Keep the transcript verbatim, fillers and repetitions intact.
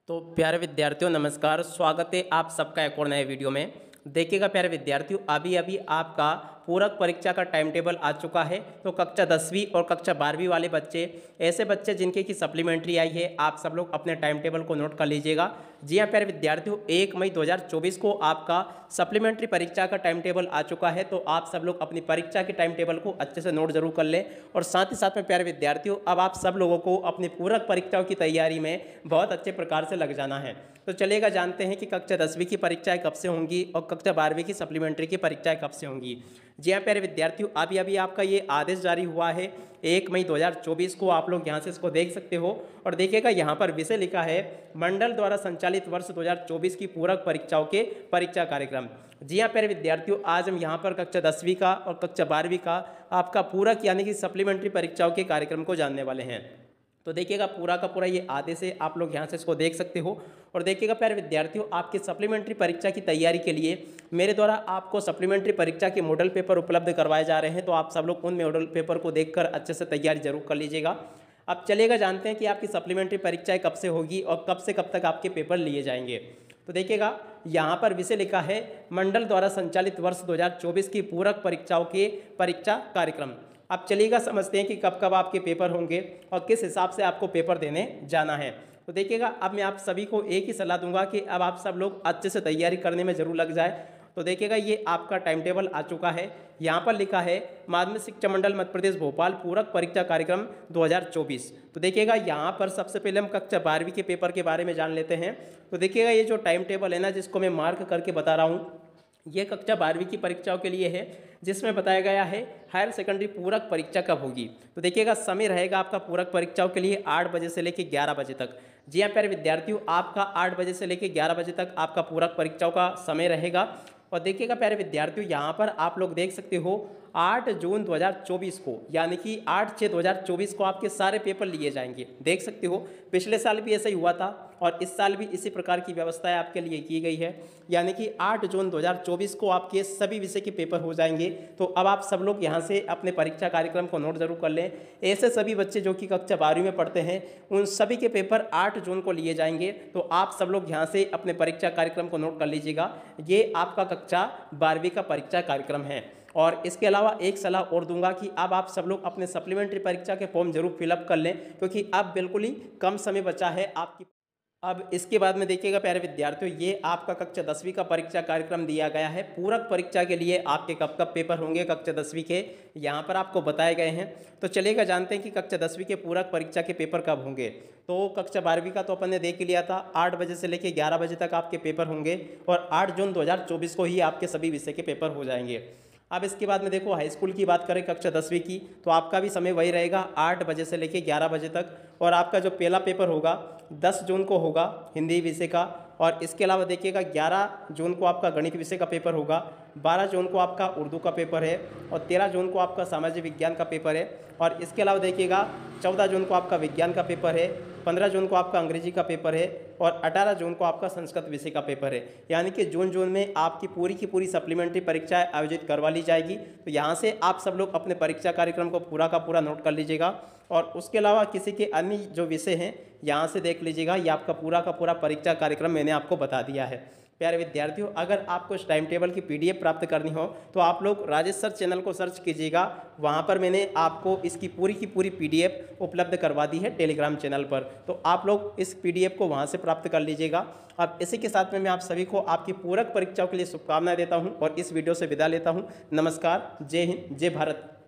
तो प्यारे विद्यार्थियों नमस्कार, स्वागत है आप सबका एक और नए वीडियो में। देखिएगा प्यारे विद्यार्थियों, अभी अभी आपका पूरक परीक्षा का टाइम टेबल आ चुका है। तो कक्षा दसवीं और कक्षा बारहवीं वाले बच्चे, ऐसे बच्चे जिनके की सप्लीमेंट्री आई है, आप सब लोग अपने टाइम टेबल को नोट कर लीजिएगा। जी हाँ प्यारे विद्यार्थियों, एक मई दो हज़ार चौबीस को आपका सप्लीमेंट्री परीक्षा का टाइम टेबल आ चुका है। तो आप सब लोग अपनी परीक्षा के टाइम टेबल को अच्छे से नोट जरूर कर लें। और साथ ही साथ में प्यारे विद्यार्थियों, अब आप सब लोगों को अपनी पूरक परीक्षाओं की तैयारी में बहुत अच्छे प्रकार से लग जाना है। तो चलेगा जानते हैं कि कक्षा दसवीं की परीक्षाएं कब से होंगी और कक्षा बारहवीं की सप्लीमेंट्री की परीक्षाएं कब से होंगी। जी हाँ प्यारे विद्यार्थियों, अभी अभी आपका ये आदेश जारी हुआ है एक मई दो हज़ार चौबीस को। आप लोग यहाँ से इसको देख सकते हो और देखिएगा यहाँ पर विषय लिखा है मंडल द्वारा संचालित वर्ष दो हज़ार चौबीस की पूरक परीक्षाओं के परीक्षा कार्यक्रम। जी हाँ प्यारे विद्यार्थियों, आज हम यहाँ पर कक्षा दसवीं का और कक्षा बारहवीं का आपका पूरक यानी कि सप्लीमेंट्री परीक्षाओं के कार्यक्रम को जानने वाले हैं। तो देखिएगा पूरा का पूरा ये आदेश है, आप लोग यहाँ से इसको देख सकते हो। और देखिएगा प्यारे विद्यार्थियों, आपके सप्लीमेंट्री परीक्षा की तैयारी के लिए मेरे द्वारा आपको सप्लीमेंट्री परीक्षा के मॉडल पेपर उपलब्ध करवाए जा रहे हैं। तो आप सब लोग उन मॉडल पेपर को देखकर अच्छे से तैयारी जरूर कर लीजिएगा। अब चलेगा जानते हैं कि आपकी सप्लीमेंट्री परीक्षाएं कब से होगी और कब से कब तक आपके पेपर लिए जाएंगे। तो देखिएगा यहाँ पर विषय लिखा है मंडल द्वारा संचालित वर्ष दो हज़ार चौबीस की पूरक परीक्षाओं के परीक्षा कार्यक्रम। अब चलिएगा समझते हैं कि कब कब आपके पेपर होंगे और किस हिसाब से आपको पेपर देने जाना है। तो देखिएगा अब मैं आप सभी को एक ही सलाह दूंगा कि अब आप सब लोग अच्छे से तैयारी करने में जरूर लग जाए। तो देखिएगा ये आपका टाइम टेबल आ चुका है, यहाँ पर लिखा है माध्यमिक शिक्षा मंडल मध्य प्रदेश भोपाल पूरक परीक्षा कार्यक्रम दो हज़ार चौबीस। तो देखिएगा यहाँ पर सबसे पहले हम कक्षा बारहवीं के पेपर के बारे में जान लेते हैं। तो देखिएगा ये जो टाइम टेबल है ना, जिसको मैं मार्क करके बता रहा हूँ, ये कक्षा बारहवीं की परीक्षाओं के लिए है, जिसमें बताया गया है हायर सेकेंडरी पूरक परीक्षा कब होगी। तो देखिएगा समय रहेगा आपका पूरक परीक्षाओं के लिए आठ बजे से लेकर ग्यारह बजे तक। जी हाँ प्यारे विद्यार्थियों, आपका आठ बजे से लेकर ग्यारह बजे तक आपका पूरक परीक्षाओं का समय रहेगा। और देखिएगा प्यारे विद्यार्थियों, यहाँ पर आप लोग देख सकते हो आठ जून दो हज़ार चौबीस को यानी कि आठ छः दो हज़ार चौबीस को आपके सारे पेपर लिए जाएंगे। देख सकते हो पिछले साल भी ऐसा ही हुआ था और इस साल भी इसी प्रकार की व्यवस्थाएं आपके लिए की गई है, यानी कि आठ जून दो हज़ार चौबीस को आपके सभी विषय के पेपर हो जाएंगे। तो अब आप सब लोग यहाँ से अपने परीक्षा कार्यक्रम को नोट जरूर कर लें। ऐसे सभी बच्चे जो कि कक्षा बारहवीं में पढ़ते हैं, उन सभी के पेपर आठ जून को लिए जाएंगे। तो आप सब लोग यहाँ से अपने परीक्षा कार्यक्रम को नोट कर लीजिएगा। ये आपका कक्षा बारहवीं का परीक्षा कार्यक्रम है। और इसके अलावा एक सलाह और दूंगा कि अब आप सब लोग अपने सप्लीमेंट्री परीक्षा के फॉर्म जरूर फिलअप कर लें, क्योंकि अब बिल्कुल ही कम समय बचा है आपकी। अब इसके बाद में देखिएगा प्यारे विद्यार्थियों, ये आपका कक्षा दसवीं का परीक्षा कार्यक्रम दिया गया है। पूरक परीक्षा के लिए आपके कब कब पेपर होंगे कक्षा दसवीं के, यहाँ पर आपको बताए गए हैं। तो चलेगा जानते हैं कि कक्षा दसवीं के पूरक परीक्षा के पेपर कब होंगे। तो कक्षा बारहवीं का तो अपन ने देख लिया था, आठ बजे से लेकर ग्यारह बजे तक आपके पेपर होंगे और आठ जून दो हज़ार चौबीस को ही आपके सभी विषय के पेपर हो जाएंगे। अब इसके बाद में देखो हाई स्कूल की बात करें कक्षा दसवीं की, तो आपका भी समय वही रहेगा आठ बजे से लेकर ग्यारह बजे तक। और आपका जो पहला पेपर होगा दस जून को होगा हिंदी विषय का। और इसके अलावा देखिएगा ग्यारह जून को आपका गणित विषय का पेपर होगा, बारह जून को आपका उर्दू का पेपर है और तेरह जून को आपका सामाजिक विज्ञान का पेपर है। और इसके अलावा देखिएगा चौदह जून को आपका विज्ञान का पेपर है, पंद्रह जून को आपका अंग्रेजी का पेपर है और अठारह जून को आपका संस्कृत विषय का पेपर है। यानी कि जून जून में आपकी पूरी की पूरी सप्लीमेंट्री परीक्षाएं आयोजित करवा ली जाएगी। तो यहाँ से आप सब लोग अपने परीक्षा कार्यक्रम को पूरा का पूरा नोट कर लीजिएगा। और उसके अलावा किसी के अन्य जो विषय हैं यहाँ से देख लीजिएगा, ये आपका पूरा का पूरा परीक्षा कार्यक्रम मैंने आपको बता दिया है। प्यारे विद्यार्थियों, अगर आपको इस टाइम टेबल की पीडीएफ प्राप्त करनी हो तो आप लोग राजेश सर चैनल को सर्च कीजिएगा, वहाँ पर मैंने आपको इसकी पूरी की पूरी पीडीएफ उपलब्ध करवा दी है टेलीग्राम चैनल पर। तो आप लोग इस पीडीएफ को वहाँ से प्राप्त कर लीजिएगा। अब इसी के साथ में मैं आप सभी को आपकी पूरक परीक्षाओं के लिए शुभकामनाएं देता हूँ और इस वीडियो से विदा लेता हूँ। नमस्कार, जय हिंद, जय भारत।